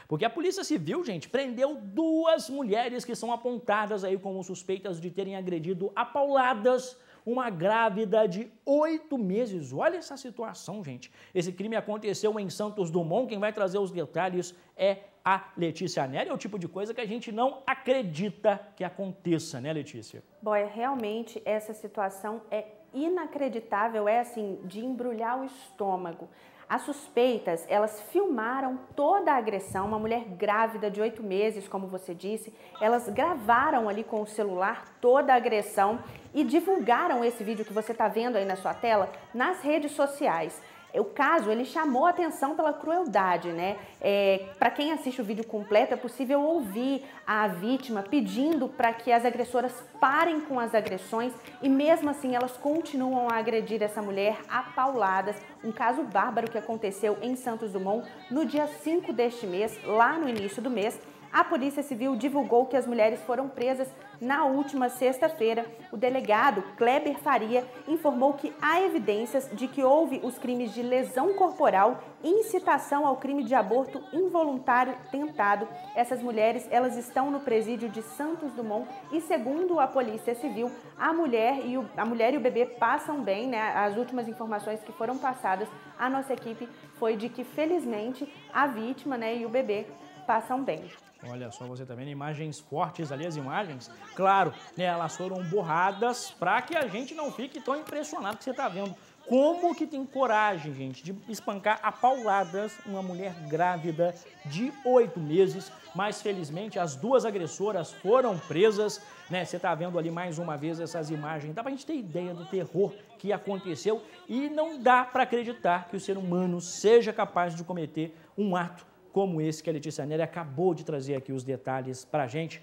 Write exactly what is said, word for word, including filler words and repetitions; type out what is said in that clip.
Porque a Polícia Civil, gente, prendeu duas mulheres que são apontadas aí como suspeitas de terem agredido a pauladas uma grávida de oito meses. Olha essa situação, gente. Esse crime aconteceu em Santos Dumont. Quem vai trazer os detalhes é a Letícia Neri. É o tipo de coisa que a gente não acredita que aconteça, né, Letícia? Boia, realmente essa situação é inacreditável, é assim, de embrulhar o estômago. As suspeitas, elas filmaram toda a agressão, uma mulher grávida de oito meses, como você disse, elas gravaram ali com o celular toda a agressão e divulgaram esse vídeo que você está vendo aí na sua tela nas redes sociais. O caso, ele chamou a atenção pela crueldade, né? É, para quem assiste o vídeo completo, é possível ouvir a vítima pedindo para que as agressoras parem com as agressões e mesmo assim elas continuam a agredir essa mulher a pauladas. Um caso bárbaro que aconteceu em Santos Dumont no dia cinco deste mês, lá no início do mês. A Polícia Civil divulgou que as mulheres foram presas na última sexta-feira. O delegado Kleber Faria informou que há evidências de que houve os crimes de lesão corporal e incitação ao crime de aborto involuntário tentado. Essas mulheres, elas estão no presídio de Santos Dumont e, segundo a Polícia Civil, a mulher e o, a mulher e o bebê passam bem, né? As últimas informações que foram passadas à nossa equipe foi de que, felizmente, a vítima, né, e o bebê passam bem. Olha só, você tá vendo imagens fortes ali, as imagens, claro, né, elas foram borradas para que a gente não fique tão impressionado que você tá vendo. Como que tem coragem, gente, de espancar a pauladas uma mulher grávida de oito meses, mas felizmente as duas agressoras foram presas, né? Você tá vendo ali mais uma vez essas imagens, dá pra gente ter ideia do terror que aconteceu e não dá para acreditar que o ser humano seja capaz de cometer um ato como esse que a Letícia Neri acabou de trazer aqui os detalhes pra gente.